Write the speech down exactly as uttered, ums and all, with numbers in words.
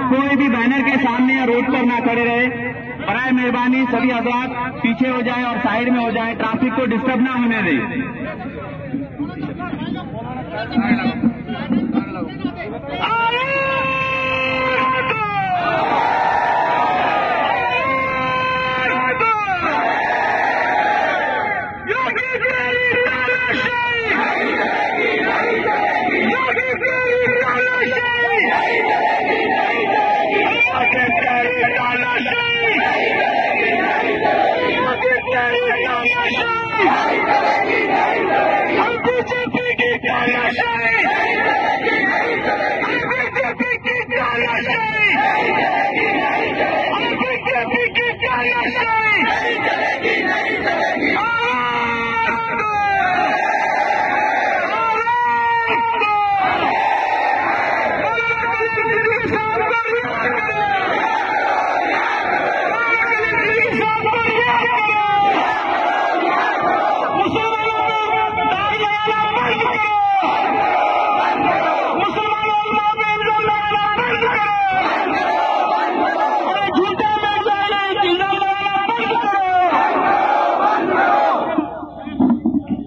कोई भी बैनर के सामने या रोड पर ना खड़े रहे। बराए मेहरबानी सभी हजरात पीछे हो जाएं और साइड में हो जाएं, ट्रैफिक को डिस्टर्ब ना होने दें। Come on!